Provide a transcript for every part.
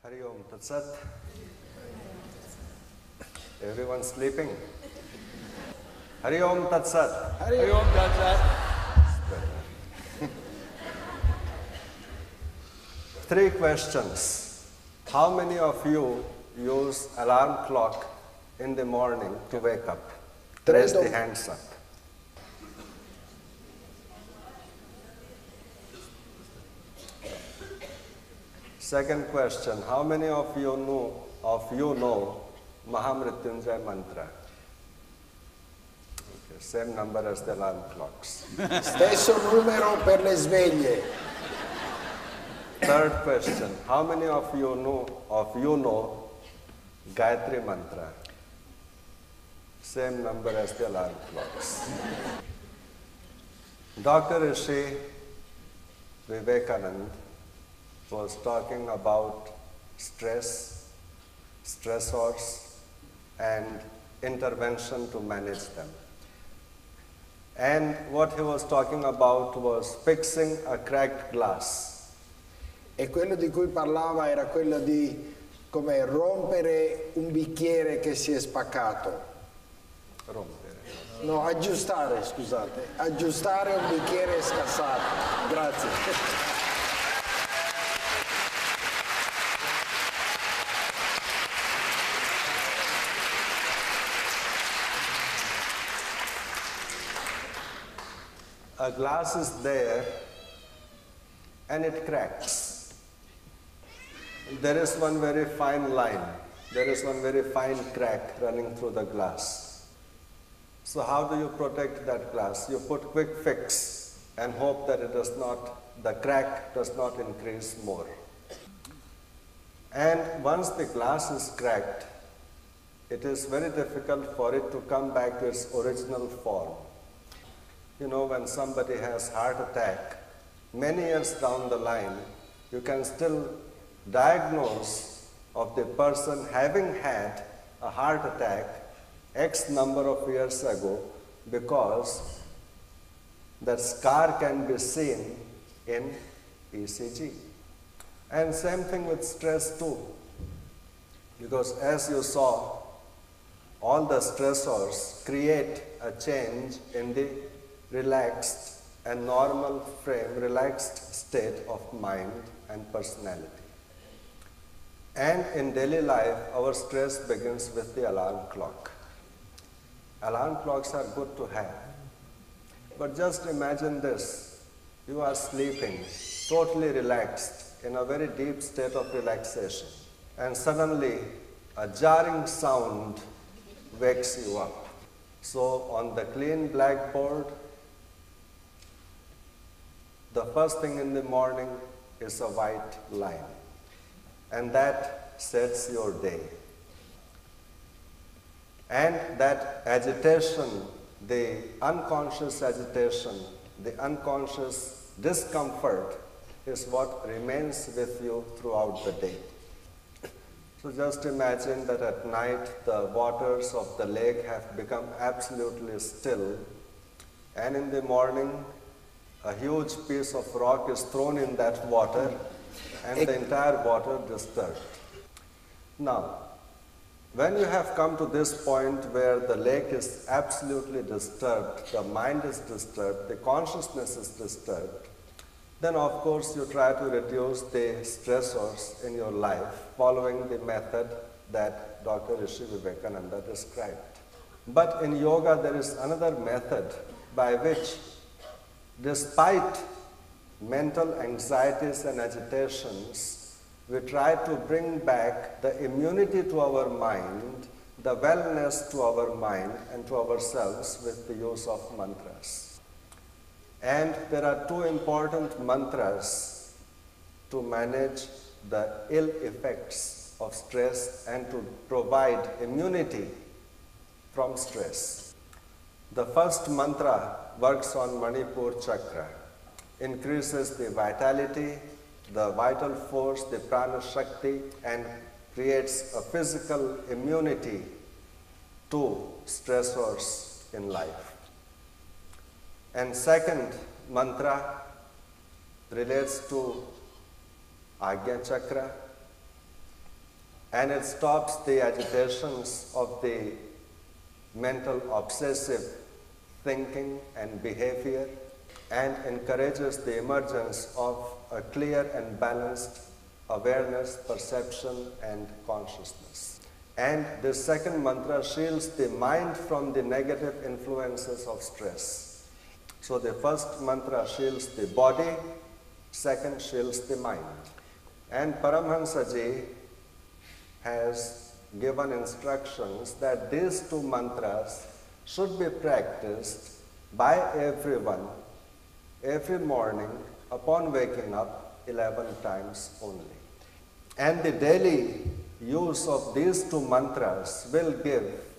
Hari Om Tat Sat. Everyone sleeping? Hari Om Tat Sat. Hari Om Tat Sat. Three questions. How many of you use alarm clock in the morning to wake up? Raise the hands up. Second question, how many of you know Mahamrityunjaya mantra? Okay, same number as the alarm clocks. Stesso numero per le sveglie. Third question, how many of you know Gayatri mantra? Same number as the alarm clocks. Dr. Rishi Vivekananda was talking about stress, stressors, and intervention to manage them. And what he was talking about was fixing a cracked glass. E quello di cui parlava era quello di come rompere un bicchiere che si è spaccato. Rompere. No, aggiustare, scusate. Aggiustare un bicchiere scassato. Grazie. A glass is there and it cracks. There is one very fine line. There is one very fine crack running through the glass. So how do you protect that glass? You put quick fix and hope that the crack does not increase more. And once the glass is cracked, it is very difficult for it to come back to its original form. You know, when somebody has heart attack, many years down the line, you can still diagnose of the person having had a heart attack X number of years ago because that scar can be seen in ECG. And same thing with stress too. Because as you saw, all the stressors create a change in the relaxed and normal frame, relaxed state of mind and personality. And in daily life, our stress begins with the alarm clock. Alarm clocks are good to have. But just imagine this. You are sleeping, totally relaxed, in a very deep state of relaxation. And suddenly, a jarring sound wakes you up. So on the clean blackboard, the first thing in the morning is a white line, and that sets your day. And that agitation, the unconscious agitation, the unconscious discomfort is what remains with you throughout the day. So just imagine that at night the waters of the lake have become absolutely still, and in the morning a huge piece of rock is thrown in that water and the entire water disturbed. Now, when you have come to this point where the lake is absolutely disturbed, the mind is disturbed, the consciousness is disturbed, then of course you try to reduce the stressors in your life following the method that Dr. Rishi Vivekananda described. But in yoga there is another method by which, despite mental anxieties and agitations, we try to bring back the immunity to our mind, the wellness to our mind and to ourselves with the use of mantras. And there are two important mantras to manage the ill effects of stress and to provide immunity from stress. The first mantra works on Manipur chakra, increases the vitality, the vital force, the prana shakti, and creates a physical immunity to stressors in life. And second mantra relates to Agya chakra, and it stops the agitations of the mental obsessive thinking and behavior and encourages the emergence of a clear and balanced awareness, perception and consciousness. And the second mantra shields the mind from the negative influences of stress. So the first mantra shields the body, second shields the mind. And Paramhansa Ji has given instructions that these two mantras should be practiced by everyone every morning upon waking up 11 times only. And the daily use of these two mantras will give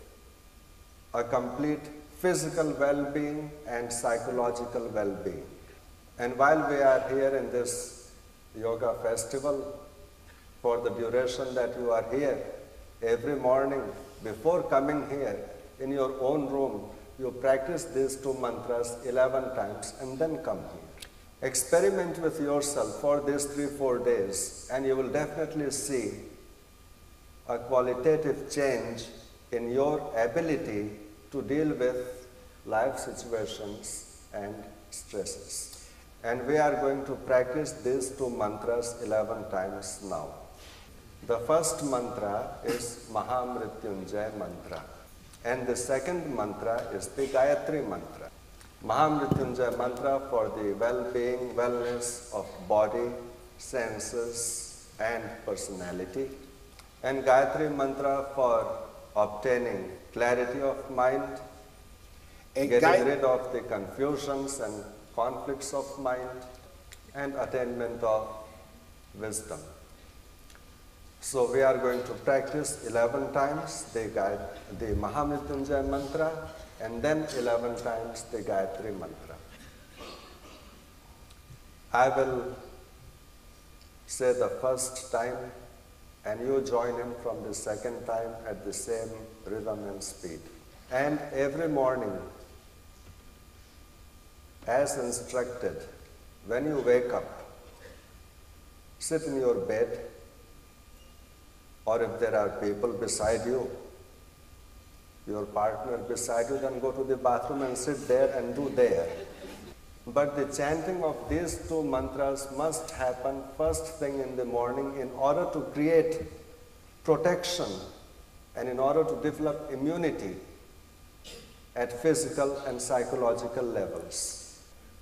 a complete physical well-being and psychological well-being. And while we are here in this yoga festival, for the duration that you are here, every morning before coming here, in your own room, you practice these two mantras 11 times and then come here. Experiment with yourself for these 3-4 days and you will definitely see a qualitative change in your ability to deal with life situations and stresses. And we are going to practice these two mantras 11 times now. The first mantra is Mahamrityunjaya mantra. And the second mantra is the Gayatri mantra. Mahamrityunjaya mantra for the well-being, wellness of body, senses and personality. And Gayatri mantra for obtaining clarity of mind, getting rid of the confusions and conflicts of mind, and attainment of wisdom. So we are going to practice 11 times the Mahamrityunjaya mantra and then 11 times the Gayatri mantra. I will say the first time and you join in from the second time at the same rhythm and speed. And every morning, as instructed, when you wake up, sit in your bed, or if there are people beside you, your partner beside you, then go to the bathroom and sit there and do there. But the chanting of these two mantras must happen first thing in the morning in order to create protection and in order to develop immunity at physical and psychological levels.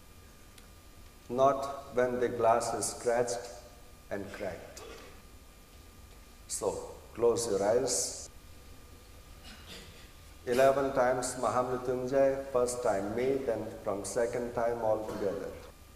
Not when the glass is scratched and cracked. So, close your eyes. 11 times Mahamrityunjaya, first time me, then from second time all together.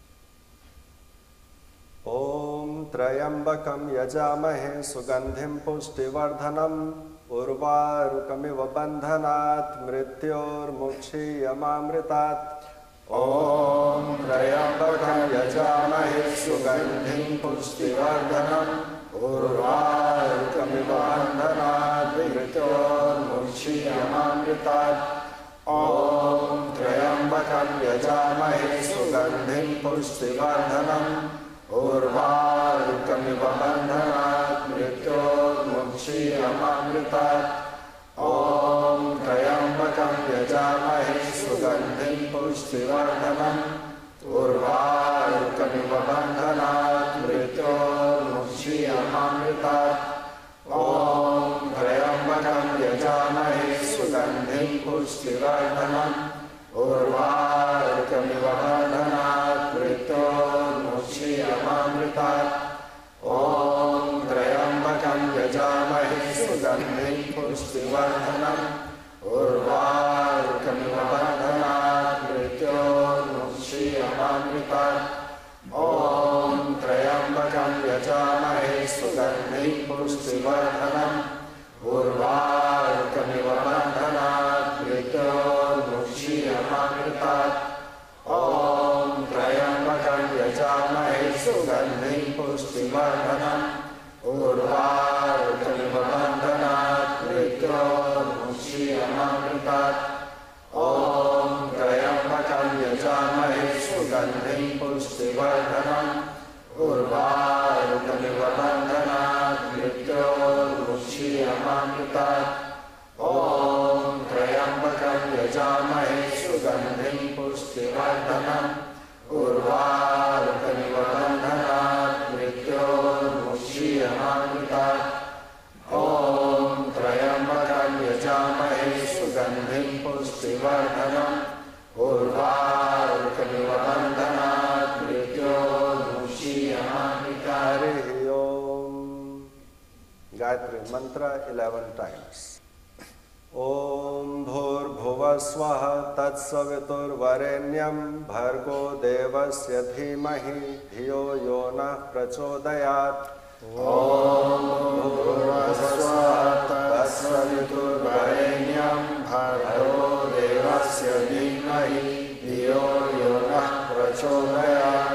Om Trayambakam Yajamahe Sugandhim Pushtivardhanam Urvarukamiva Bandhanat Mrityor Mukshiyamamritat. Om Trayambakam Yajamahe Sugandhim Pushtivardhanam Urvarukamiva Bandhanat Mrityor Mukshiyamamritat. Om Trayambakam Yajamahe Sugandhim Pushtivardhanam Urvarukamiva Bandhanat Mrityor Mukshiyamamritat. Om Trayambakam Yajamahe Sugandhim Pushtivardhanam Urvarukamiva Bandhanat Mrityor Mukshiyamamritat. Om Trayambakam Yajamahe Sugandhim Pushtivardhanam Urvarukamiva Bandhanat Mrityor Mukshiyamamritat. Om Trayambakam Yajamahe Sugandhim Pushtivardhanam Urvarukamiva Bandhanat Mrityor Mukshiyamamritat. Om Trayambakam Yajamahe Sugandhim Pushtivardhanam Urvarukamiva Bandhanat Mrityor Mukshiyamamritat. Om Trayambakam Yajamahe Sugandhim Pushtivardhanam Urvarukamiva Bandhanat Mrityor Mukshiyamamritat. Om Trayambakam Yajamahe Sugandhim Pushtivardhanam Urvarukamiva Bandhanat Mrityor Mukshiyamamritat. Gayatri mantra 11 times. Om Bhur Bhuva Swaha Tat Savitur Varenyam Bhargo Devasya Dhimahi Dhiyo Yona Prachodayat. Om Bhurva Swaha Tat Savitur Varenyam Bhargo Devasya Dhimahi Dhiyo Yona Prachodayat.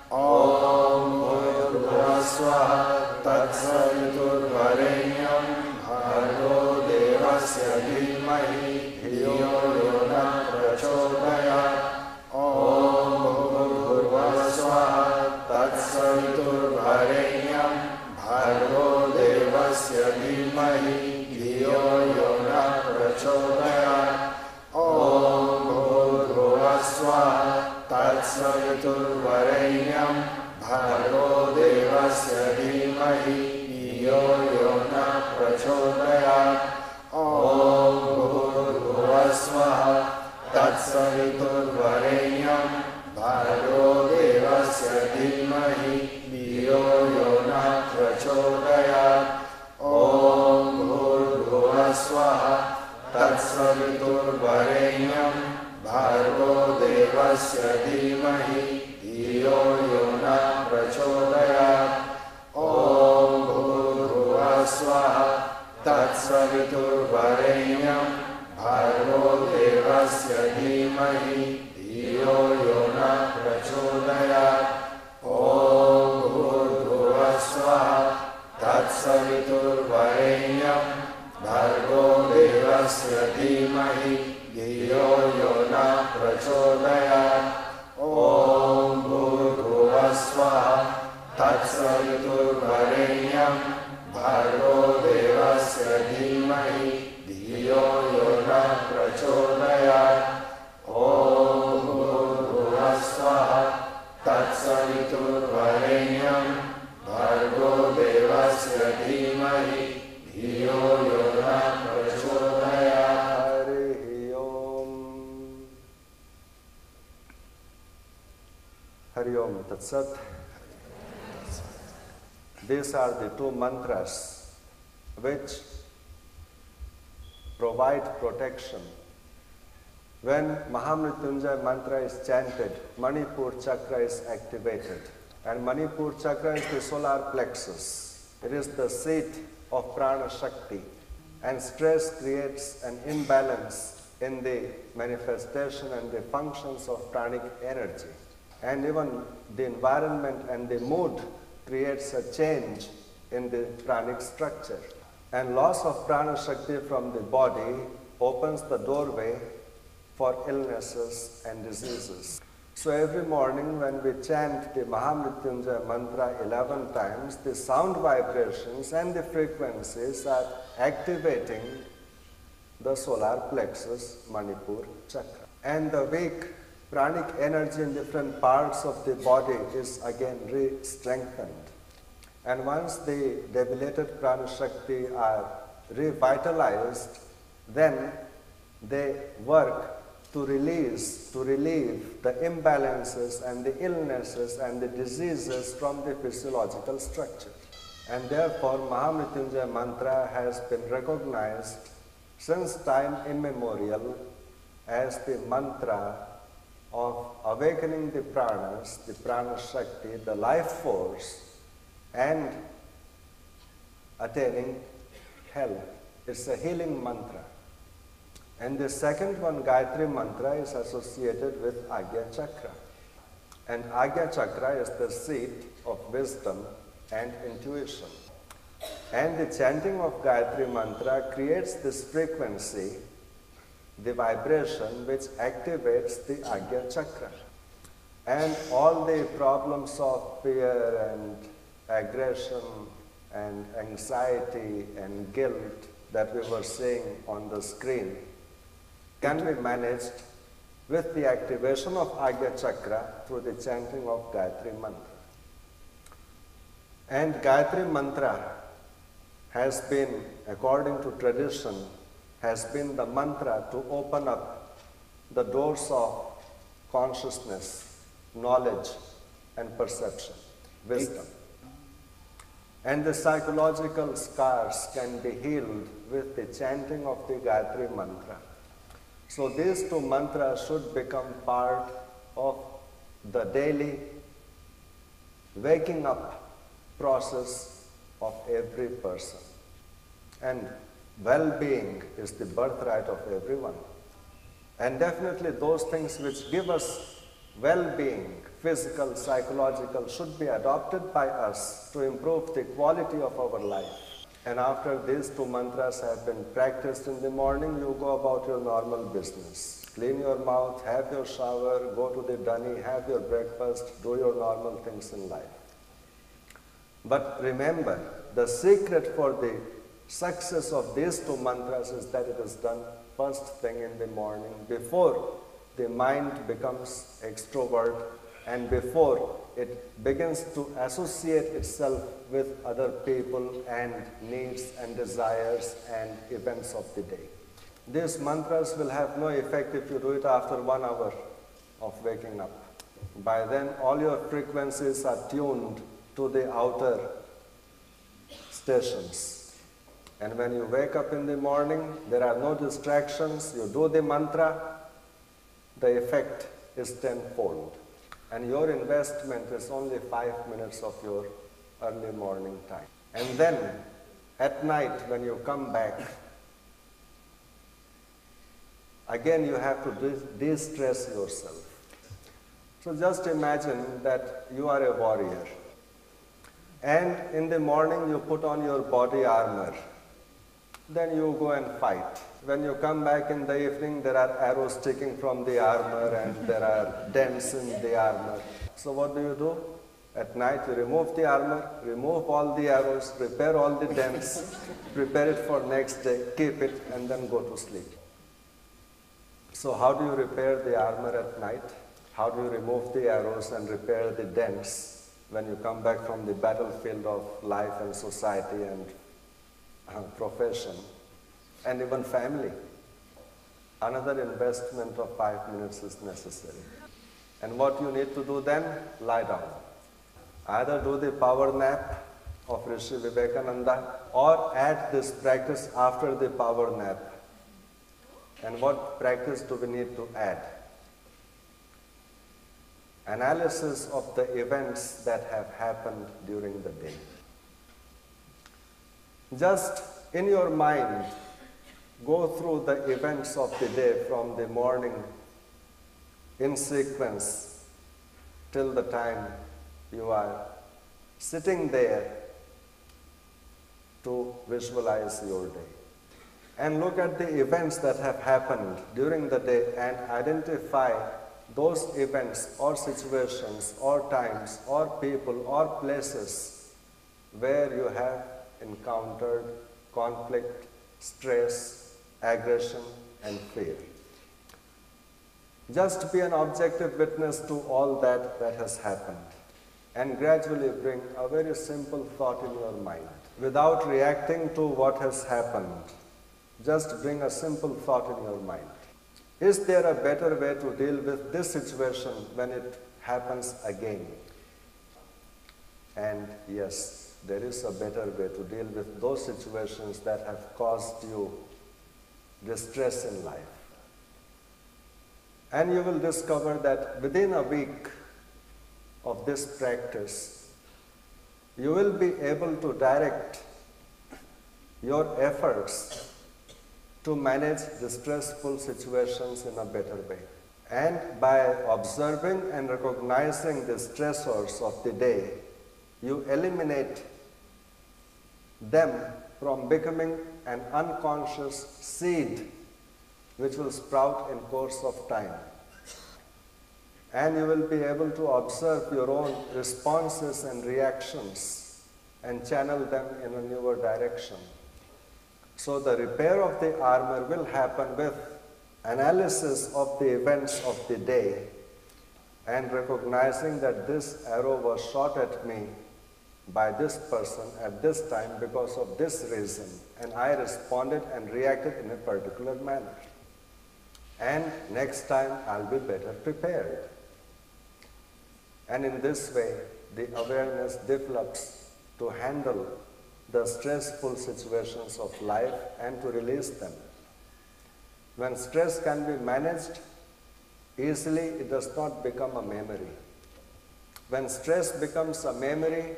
Om Bhurva Swaha Tat Savitur Varenyam Bhargo Devasya Dhimahi Dhiyo Yona Prachodayat. Om Bhurva Swaha Tat Savitur Varenyam Bhargo Devasya Dhimahi Dhiyo Yona Prachodayat. Om Bhurva Swaha Tat Savitur Varenyam Bhargo Devasya Dhimahi Dhiyo Yona Prachodayat. Om Bhurva Swaha Tat Savitur Varenyam Bhargo Devasya Dhimahi Dhiyo Yona Prachodayat. Om Bhurva Swaha Tat Savitur Varenyam Bhargo Devasya Dhimahi Dhiyo Yona Prachodayat. Om Bhurva Swaha Tat Savitur Varenyam Bhargo Devasya Dhimahi Dhiyo Yona Prachodayat. Om Bhurva Swaha Tat Savitur Varenyam Bhargo Devasya Dhimahi Dhiyo Yona Prachodayat. Om Bhurva Swaha Tat Savitur Varenyam Bhargo Devasya Dhimahi Dhiyo Yona Prachodayat. Om Bhurva Swaha Tat Savitur Varenyam Bhargo Devasya Dhimahi Dhiyo Yona Prachodayat. Hari Om. Hari Om Tat Sat. These are the two mantras which provide protection. When Mahamrityunjaya mantra is chanted, Manipur chakra is activated. And Manipur chakra is the solar plexus. It is the seat of prana shakti. And stress creates an imbalance in the manifestation and the functions of pranic energy. And even the environment and the mood creates a change in the pranic structure. And loss of prana shakti from the body opens the doorway for illnesses and diseases. So every morning when we chant the Mahamrityunjaya mantra 11 times, the sound vibrations and the frequencies are activating the solar plexus, Manipur chakra. And the weak pranic energy in different parts of the body is again re-strengthened. And once the debilitated prana shakti are revitalized, then they work to relieve the imbalances and the illnesses and the diseases from the physiological structure. And therefore, Mahamrityunjaya mantra has been recognized since time immemorial as the mantra of awakening the pranas, the prana shakti, the life force, and attaining health. It's a healing mantra. And the second one, Gayatri mantra, is associated with Agya chakra. And Agya chakra is the seat of wisdom and intuition. And the chanting of Gayatri mantra creates this frequency, the vibration which activates the Agya chakra. And all the problems of fear and aggression and anxiety and guilt that we were seeing on the screen can be managed with the activation of Agya chakra through the chanting of Gayatri mantra. And Gayatri mantra has been, according to tradition, has been the mantra to open up the doors of consciousness, knowledge and perception, wisdom. And the psychological scars can be healed with the chanting of the Gayatri mantra. So these two mantras should become part of the daily waking up process of every person. And well-being is the birthright of everyone. And definitely those things which give us well-being, physical, psychological, should be adopted by us to improve the quality of our life. And after these two mantras have been practiced in the morning, you go about your normal business. Clean your mouth, have your shower, go to the dunny, have your breakfast, do your normal things in life. But remember, the secret for the success of these two mantras is that it is done first thing in the morning, before the mind becomes extrovert and before it begins to associate itself with other people and needs and desires and events of the day. These mantras will have no effect if you do it after 1 hour of waking up. By then, all your frequencies are tuned to the outer stations. And when you wake up in the morning, there are no distractions, you do the mantra, the effect is tenfold. And your investment is only 5 minutes of your early morning time. And then, at night, when you come back, again you have to de-stress yourself. So just imagine that you are a warrior. And in the morning you put on your body armor. Then you go and fight. When you come back in the evening, there are arrows sticking from the armor and there are dents in the armor. So what do? At night you remove the armor, remove all the arrows, repair all the dents, prepare it for next day, keep it, and then go to sleep. So how do you repair the armor at night? How do you remove the arrows and repair the dents when you come back from the battlefield of life and society and profession, and even family? Another investment of 5 minutes is necessary. And what you need to do then? Lie down. Either do the power nap of Rishi Vivekananda or add this practice after the power nap. And what practice do we need to add? Analysis of the events that have happened during the day. Just in your mind, go through the events of the day from the morning in sequence till the time you are sitting there to visualize your day. And look at the events that have happened during the day and identify those events or situations or times or people or places where you have encountered conflict, stress, aggression, and fear. Just be an objective witness to all that has happened and gradually bring a very simple thought in your mind. Without reacting to what has happened, just bring a simple thought in your mind. Is there a better way to deal with this situation when it happens again? And yes, there is a better way to deal with those situations that have caused you distress in life. And you will discover that within a week of this practice, you will be able to direct your efforts to manage distressful situations in a better way. And by observing and recognizing the stressors of the day, you eliminate them from becoming an unconscious seed which will sprout in course of time. And you will be able to observe your own responses and reactions and channel them in a newer direction. So the repair of the armor will happen with analysis of the events of the day and recognizing that this arrow was shot at me by this person at this time because of this reason, and I responded and reacted in a particular manner. And next time I'll be better prepared. And in this way, the awareness develops to handle the stressful situations of life and to release them. When stress can be managed easily, it does not become a memory. When stress becomes a memory,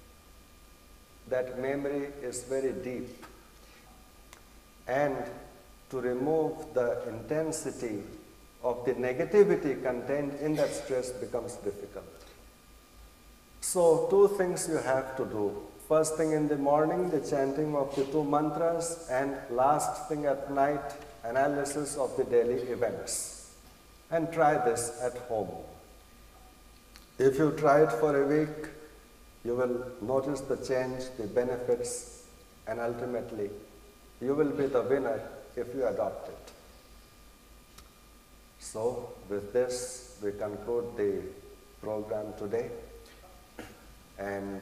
that memory is very deep. And to remove the intensity of the negativity contained in that stress becomes difficult. So, two things you have to do. First thing in the morning, the chanting of the 2 mantras, and last thing at night, analysis of the daily events. And try this at home. If you try it for a week, you will notice the change, the benefits, and ultimately, you will be the winner if you adopt it. So, with this, we conclude the program today and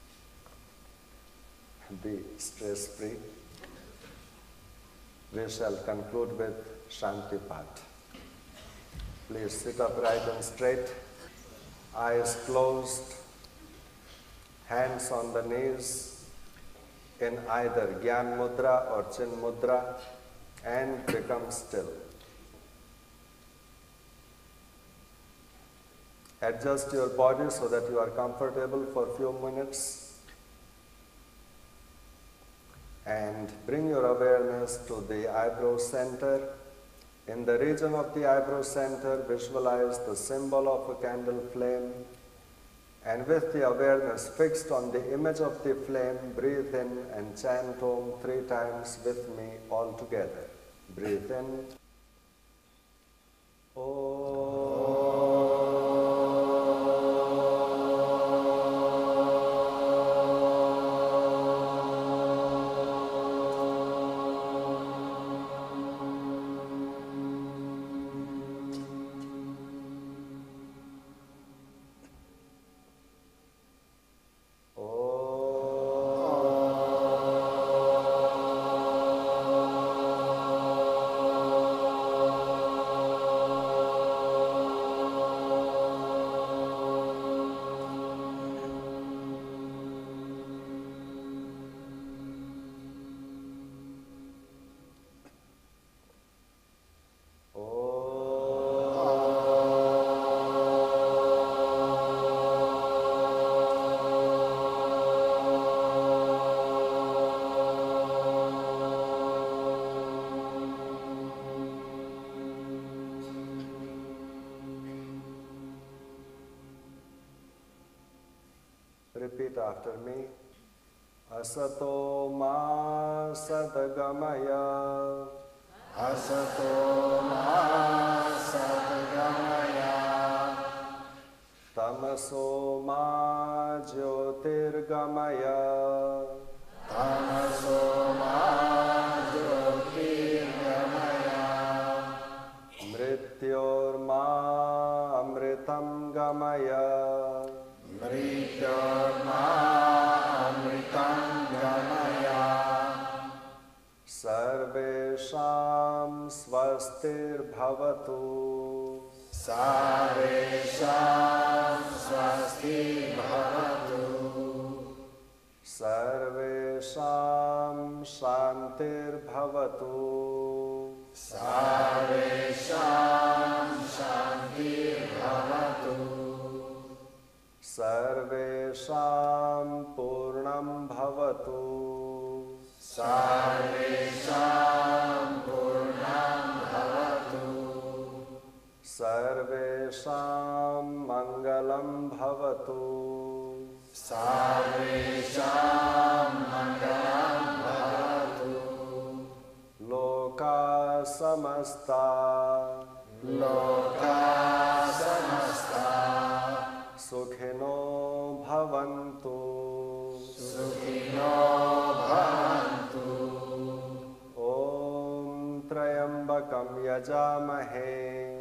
be stress-free. We shall conclude with Shanti Path. Please sit upright and straight, eyes closed, hands on the knees in either Gyan Mudra or Chin Mudra, and become still. Adjust your body so that you are comfortable for a few minutes. And bring your awareness to the eyebrow center. In the region of the eyebrow center, visualize the symbol of a candle flame. And with the awareness fixed on the image of the flame, breathe in and chant Om 3 times with me all together. Breathe in. Om. Repeat after me. Asato ma sadgamaya. Asato ma sadgamaya. Tamaso ma jyotirgamaya. Tamaso ma jyotirgamaya. Mrityor ma amritam gamaya. Mrityorma amritam gamaya. Sarvesham swastir bhavatu. Sarvesham swastir bhavatu. Sarvesham shantir bhavatu. Sarvesham shantir bhavatu. Sarvesham purnam bhavatu. Sarvesham purnam bhavatu. Sarvesham mangalam bhavatu. Sarvesham mangalam bhavatu. Loka samasta. Loka samasta. Sukhino bhavantu. Sukhino bhavantu. Om Trayambakam yajamahe.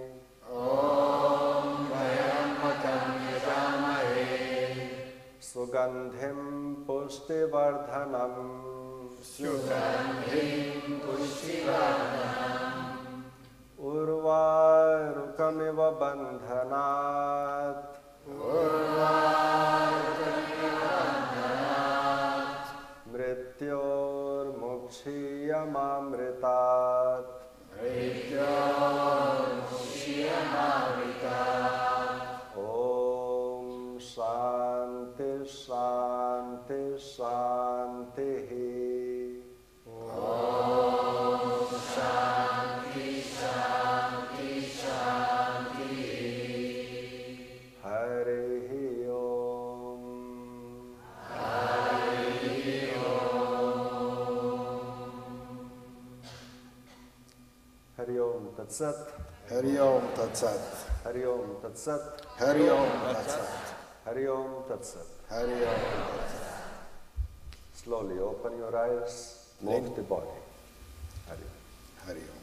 Om Trayambakam yajamahe. Sugandhim pushtivardhanam. Sugandhim pushtivardhanam. Urvarukamiva bandhanat. Urvarukamiva bandhanat. Mrityurmukshiyamamritat. Om Shanti Shanti Shanti. Om Shanti Shanti Shanti. Hari Om. Hari Om. Hari Om Tat Sat. Hari Om Tat Sat. Hari Om Tat Sat. Hari Om Tat Sat. Hari Om Tat Sat. Hari Om Tat Sat. Slowly open your eyes, move the body. Hari Om. Hari Om.